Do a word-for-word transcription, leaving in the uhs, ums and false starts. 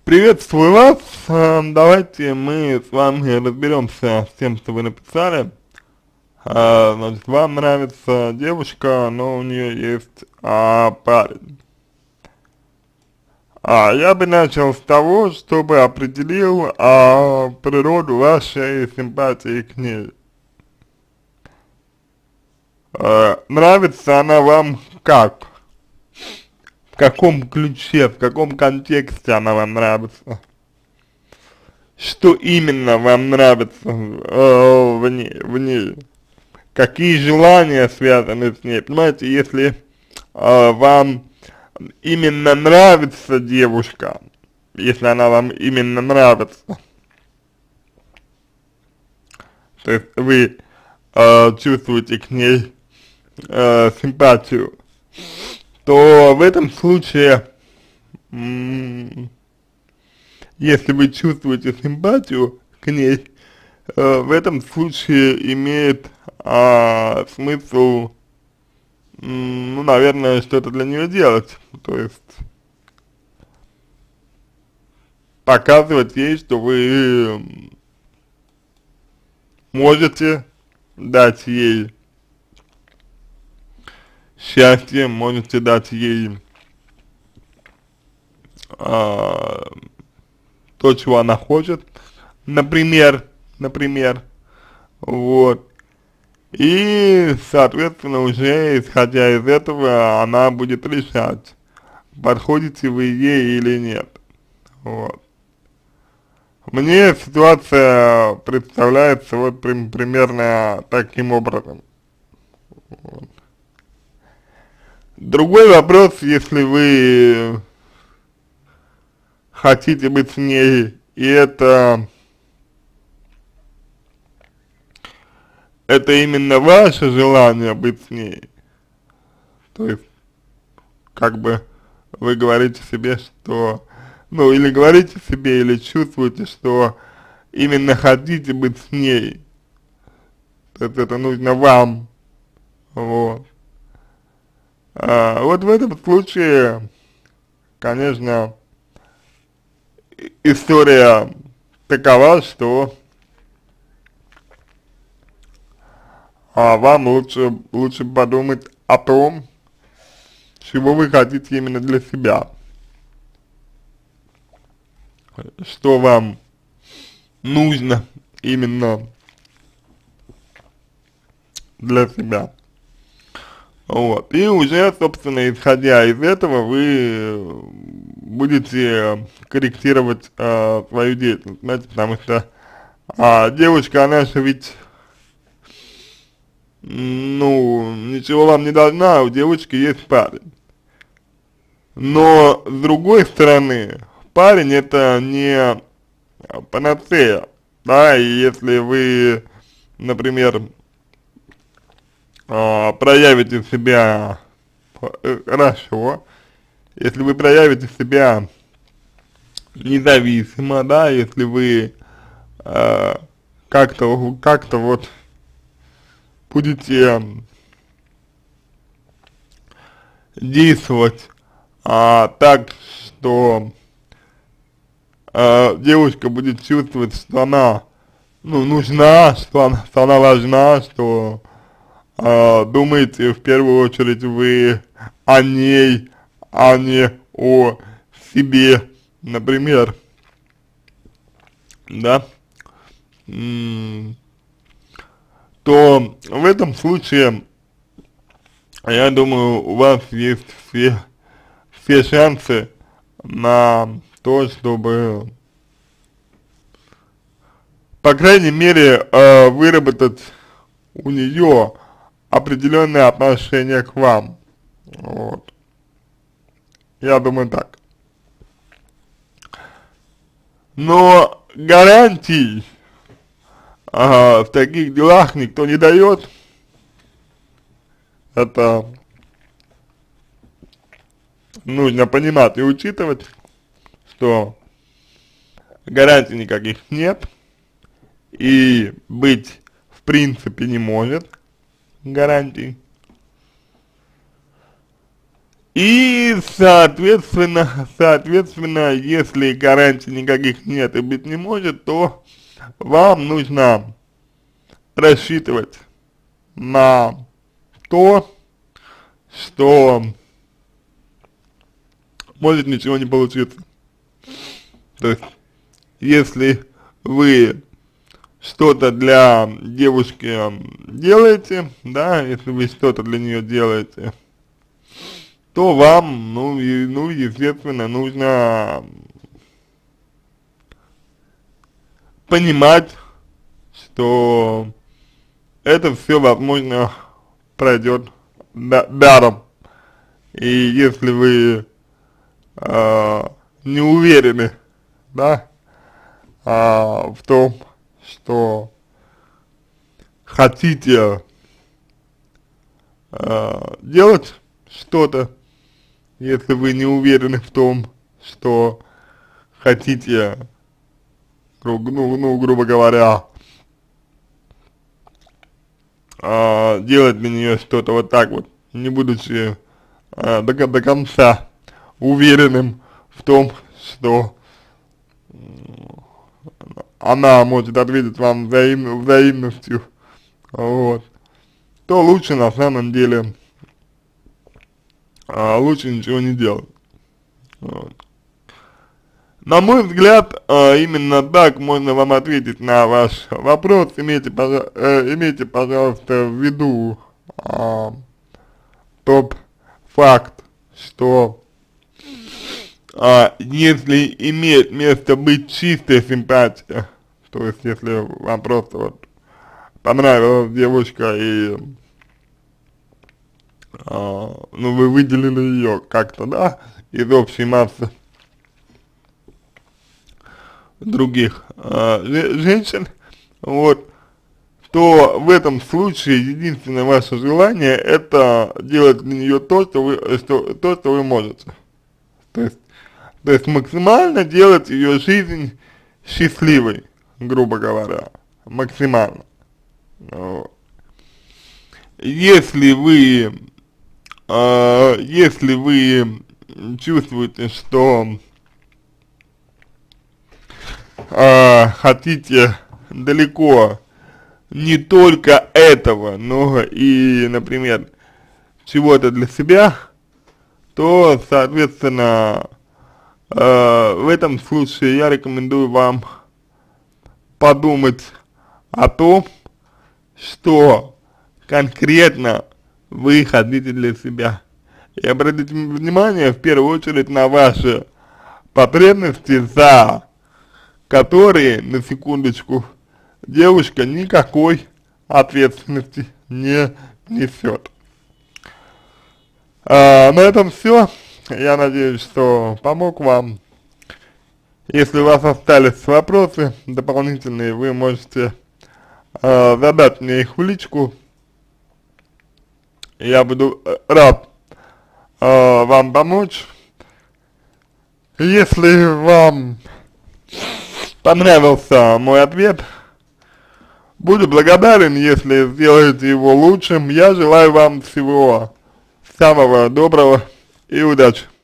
Приветствую вас. Э, Давайте мы с вами разберемся с тем, что вы написали. Э, Значит, вам нравится девушка, но у нее есть а, парень. А я бы начал с того, чтобы определил а, природу вашей симпатии к ней. Э, Нравится она вам как? В каком ключе, в каком контексте она вам нравится? Что именно вам нравится э, в ней, в ней? Какие желания связаны с ней? Понимаете, если э, вам именно нравится девушка, если она вам именно нравится, то есть вы э, чувствуете к ней э, симпатию, то в этом случае, м, если вы чувствуете симпатию к ней, э, в этом случае имеет а, смысл, м, ну, наверное, что-то для нее делать, то есть показывать ей, что вы можете дать ей счастье, можете дать ей а, то, чего она хочет, например, например, вот, и, соответственно, уже исходя из этого, она будет решать, подходите вы ей или нет, вот. Мне ситуация представляется вот прим примерно таким образом. Вот. Другой вопрос, если вы хотите быть с ней, и это, это именно ваше желание быть с ней, то есть, как бы, вы говорите себе, что, ну, или говорите себе, или чувствуете, что именно хотите быть с ней, то есть это нужно вам, вот. А, вот в этом случае, конечно, история такова, что а, вам лучше, лучше подумать о том, чего вы хотите именно для себя, что вам нужно именно для себя. Вот, и уже, собственно, исходя из этого, вы будете корректировать э, свою деятельность, знаете, потому что а, девушка, она же ведь, ну, ничего вам не должна, у девочки есть парень. Но, с другой стороны, парень это не панацея, да, и если вы, например, э, проявите себя э, хорошо, если вы проявите себя независимо, да, если вы э, как-то, как-то вот будете действовать а, так, что а, девушка будет чувствовать, что она, ну, нужна, что она, что она важна, что а, думаете в первую очередь вы о ней, а не о себе, например, да, м, то в этом случае, я думаю, у вас есть все, все шансы на то, чтобы, по крайней мере, э, выработать у нее определенное отношение к вам. Вот. Я думаю так. Но гарантий ага, в таких делах никто не дает. Это нужно понимать и учитывать, что гарантий никаких нет и быть в принципе не может гарантий. И, соответственно, соответственно, если гарантий никаких нет и быть не может, то вам нужно рассчитывать на то, что может ничего не получиться. То есть, если вы что-то для девушки делаете, да, если вы что-то для нее делаете, то вам, ну, и, ну, естественно, нужно понимать, что это все, возможно, пройдет даром. И если вы э, не уверены, да, э, в том, что хотите э, делать что-то, если вы не уверены в том, что хотите, гру ну, ну, грубо говоря, э, делать для нее что-то вот так вот, не будучи э, до, до конца уверенным в том, что она может ответить вам взаим, взаимностью, вот, то лучше на самом деле, а, лучше ничего не делать. Вот. На мой взгляд, а, именно так можно вам ответить на ваш вопрос. Имейте, пожа э, имейте пожалуйста, в виду а, тот факт, что А, если имеет место быть чистая симпатия, то есть если вам просто вот понравилась девушка и а, ну вы выделили ее как-то, да, из общей массы других а, женщин, вот, то в этом случае единственное ваше желание это делать для нее то, что вы, что, то, что вы можете. То есть То есть максимально делать ее жизнь счастливой, грубо говоря, максимально. Вот. Если вы, э, если вы чувствуете, что э, хотите далеко не только этого, но и, например, чего-то для себя, то, соответственно, Uh, в этом случае я рекомендую вам подумать о том, что конкретно вы хотите для себя. И обратите внимание в первую очередь на ваши потребности, за которые, на секундочку, девушка никакой ответственности не несет. Uh, на этом все. Я надеюсь, что помог вам. Если у вас остались вопросы дополнительные, вы можете э, задать мне их в личку. Я буду рад э, вам помочь. Если вам понравился мой ответ, буду благодарен, если сделаете его лучшим. Я желаю вам всего самого доброго и удачи.